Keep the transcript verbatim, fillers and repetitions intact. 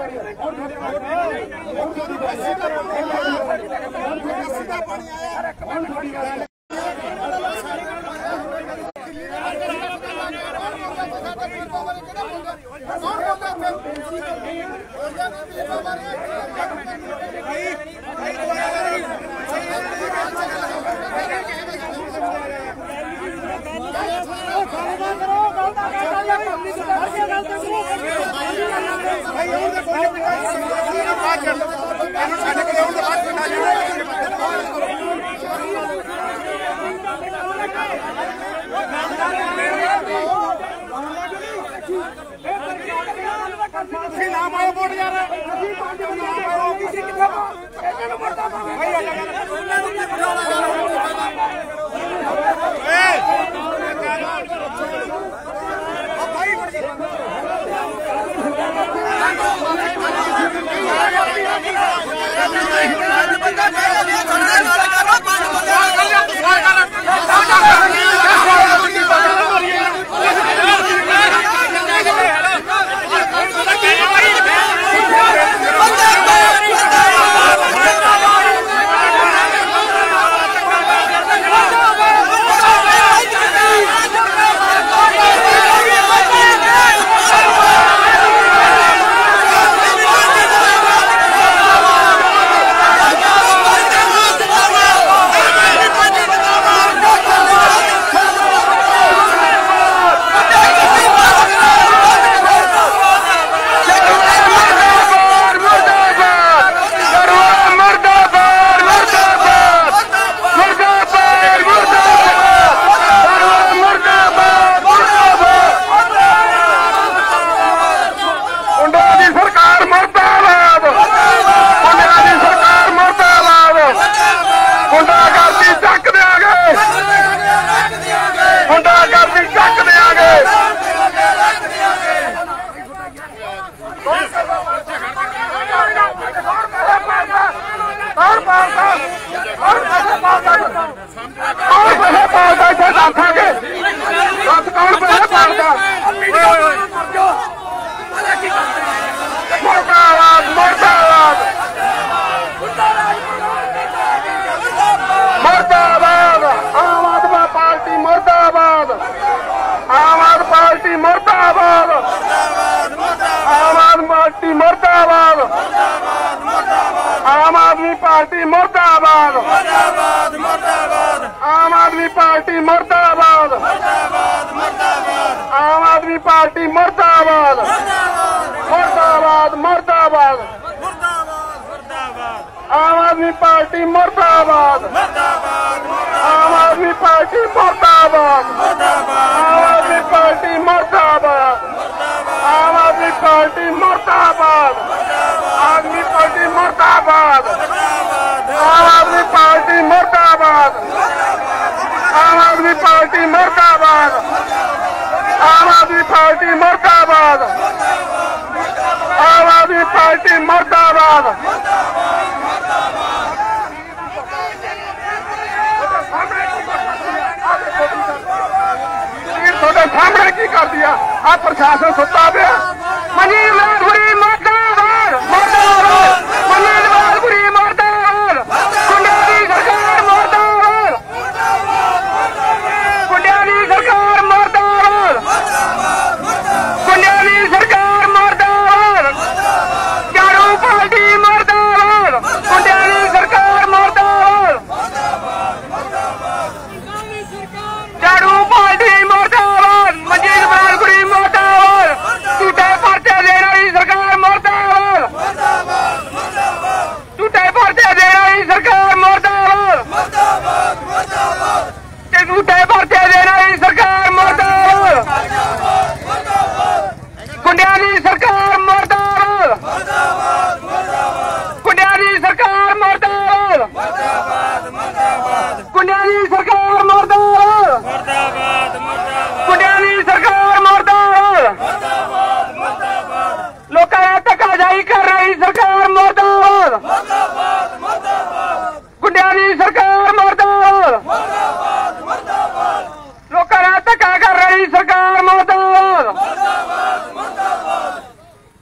आम आदमी पार्टी मुर्दाबाद, आम आदमी पार्टी मुर्दाबाद, आम आदमी पार्टी मुर्दाबाद, मुर्दाबाद मुर्दाबाद, आम आदमी पार्टी मुर्दाबाद, आम आदमी पार्टी मुर्दाबाद, आम आदमी पार्टी मुर्दाबाद, आम आदमी पार्टी मुर्दाबाद, आदमी पार्टी मुर्दाबाद, आम आदमी पार्टी मुर्दाबाद, आम आदमी पार्टी मुर्दाबाद, आम आदमी पार्टी मुर्दाबाद, आम आदमी पार्टी मुर्दाबाद। ਤੁਹਾਡੇ ਸਾਹਮਣੇ ਕੀ ਕਰ ਦਿਆ ਆ ਪ੍ਰਸ਼ਾਸਨ ਸੁੱਤਾ ਪਿਆ। ਮਨੀਰ ਲਾਲਪੁਰੀ ਮੁਰਦਾਬਾਦ, ਮੁਰਦਾਬਾਦ, ਮਨੀਰ ਲਾਲਪੁਰੀ ਮੁਰਦਾਬਾਦ, ਗੁੰਡਿਆਂ ਦੀ ਸਰਕਾਰ ਮੁਰਦਾਬਾਦ, ਗੁੰਡਿਆਂ ਦੀ ਸਰਕਾਰ ਮੁਰਦਾਬਾਦ, ਗੁੰਡਿਆਂ ਦੀ ਸਰਕਾਰ ਮੁਰਦਾਬਾਦ, ਝਾੜੂ ਪਾਰਟੀ ਮੁਰਦਾਬਾਦ, ਗੁੰਡਿਆਂ ਦੀ ਸਰਕਾਰ ਮੁਰਦਾਬਾਦ, ਝਾੜੂ ਪਾਰਟੀ ਮੁਰਦਾਬਾਦ, ਮਨੀਰ ਲਾਲਪੁਰੀ ਮੁਰਦਾਬਾਦ, ਝੂਠੇ ਪਰਚੇ ਦੇਣ ਵਾਲੀ ਸਰਕਾਰ ਮੁਰਦਾਬਾਦ, ਝੂਠੇ ਪਰਚੇ ਦੇਣ ਵਾਲੀ ਸਰਕਾਰ ਮੁਰਦਾਬਾਦ, ਤੇ ਝੂਠੇ ਪਰਚੇ ਦੇਣ ਵਾਲੀ ਸਰਕਾਰ ਮੁਰਦਾਬਾਦ, ਗੁੰਡਿਆਂ ਦੀ ਸਰਕਾਰ ਮੁਰਦਾਬਾਦ, ਗੁੰਡਿਆਂ ਦੀ ਸਰਕਾਰ ਮੁਰਦਾਬਾਦ, ਗੁੰਡਿਆਂ ਦੀ ਸਰਕਾਰ ਮੁਰਦਾਬਾਦ, ਗੁੰਡਿਆਂ ਦੀ ਸਰਕਾਰ ਮੁਰਦਾਬਾਦ, ਲੋਕਾਂ ਨਾਲ ਧੱਕਾਸ਼ਾਹੀ ਕਰ ਰਹੀ ਸਰਕਾਰ ਮੁਰਦਾਬਾਦ, ਗੁੰਡਿਆਂ ਦੀ ਸਰਕਾਰ ਮੁਰਦਾਬਾਦ, ਲੋਕਾਂ ਨਾਲ ਧੱਕਾ ਕਰ ਰਹੀ ਸਰਕਾਰ